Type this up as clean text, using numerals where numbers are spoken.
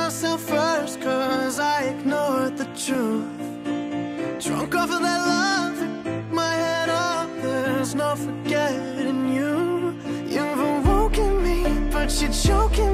myself first, cause I ignored the truth. Drunk off of that love, my head up, there's no forgetting you. You've awoken me, but you're choking